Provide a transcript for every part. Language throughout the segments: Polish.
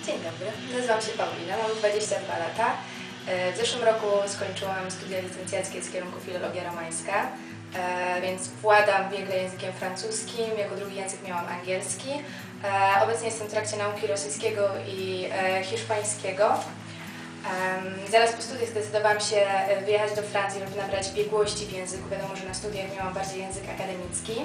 Dzień dobry, nazywam się Paulina, mam 22 lata. W zeszłym roku skończyłam studia licencjackie z kierunku filologia romańska, więc władam biegle językiem francuskim, jako drugi język miałam angielski. Obecnie jestem w trakcie nauki rosyjskiego i hiszpańskiego. Zaraz po studiach zdecydowałam się wyjechać do Francji, żeby nabrać biegłości w języku. Wiadomo, że na studiach miałam bardziej język akademicki.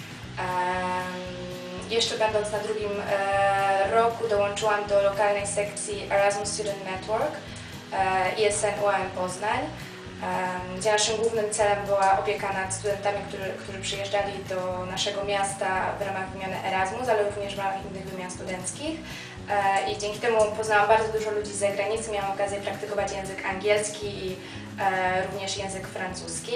Jeszcze będąc na drugim roku dołączyłam do lokalnej sekcji Erasmus Student Network ISN UAM Poznań, gdzie naszym głównym celem była opieka nad studentami, którzy przyjeżdżali do naszego miasta w ramach wymiany Erasmus, ale również w ramach innych wymian studenckich. I dzięki temu poznałam bardzo dużo ludzi z zagranicy, miałam okazję praktykować język angielski i również język francuski.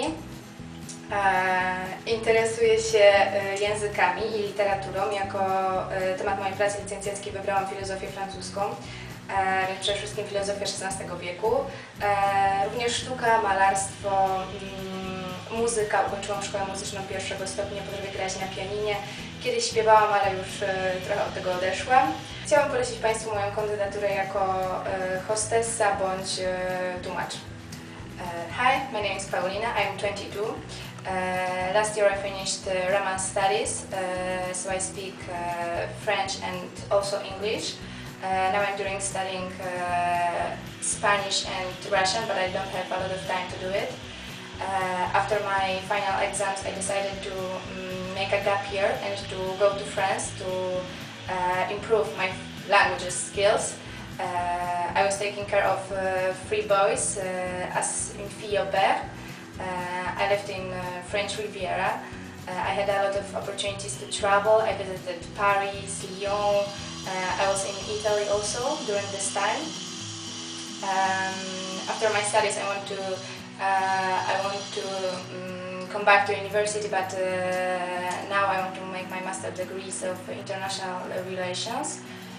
Interesuję się językami i literaturą. Jako temat mojej pracy licencjackiej wybrałam filozofię francuską, przede wszystkim filozofię XVI wieku. Również sztuka, malarstwo, muzyka. Ukończyłam szkołę muzyczną pierwszego stopnia, potrafię grać na pianinie. Kiedyś śpiewałam, ale już trochę od tego odeszłam. Chciałam polecić Państwu moją kandydaturę jako hostessa bądź tłumacz. Hi, my name is Paulina, I'm 22. Last year I finished Romance Studies, so I speak French and also English. Now I'm studying Spanish and Russian, but I don't have a lot of time to do it. After my final exams I decided to make a gap year and to go to France to improve my language skills. I was taking care of 3 boys as in fille au pair. I lived in French Riviera. I had a lot of opportunities to travel. I visited Paris, Lyon. I was in Italy also during this time. After my studies, I want to come back to university, but now I want to make my master's degrees of international relations.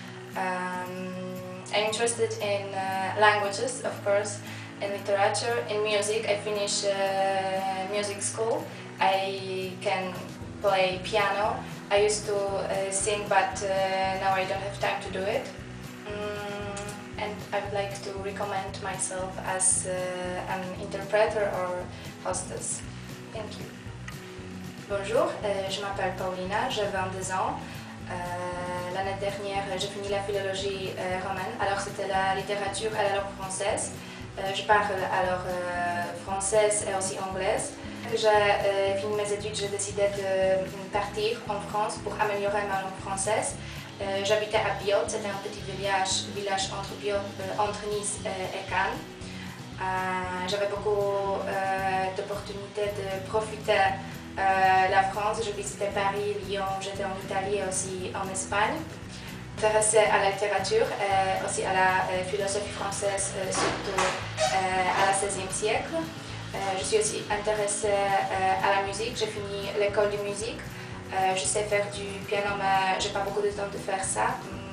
I'm interested in languages, of course, in literature, in music. I finished music school. I can play piano. I used to sing, but now I don't have time to do it. And I would like to recommend myself as an interpreter or hostess. Thank you. Bonjour, je m'appelle Paulina, j'ai 22 ans. L'année dernière, j'ai fini la philologie romaine, alors c'était la littérature à la langue française. Je parle alors française et aussi anglaise. J'ai fini mes études, j'ai décidé de partir en France pour améliorer ma langue française. J'habitais à Biot, c'était un petit village entre Biot, entre Nice et Cannes. J'avais beaucoup d'opportunités de profiter la France. Je visitais Paris, Lyon, j'étais en Italie et aussi en Espagne. Intéressée à la littérature et aussi à la philosophie française, surtout à la XVIe siècle. Je suis aussi intéressée à la musique. J'ai fini l'école de musique. Je sais faire du piano, mais j'ai pas beaucoup de temps de faire ça.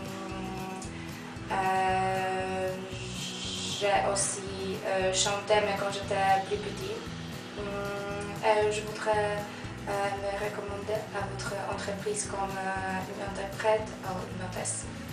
J'ai aussi chanté, mais quand j'étais plus petite. Je voudrais me recommander à votre entreprise comme une interprète ou une hôtesse.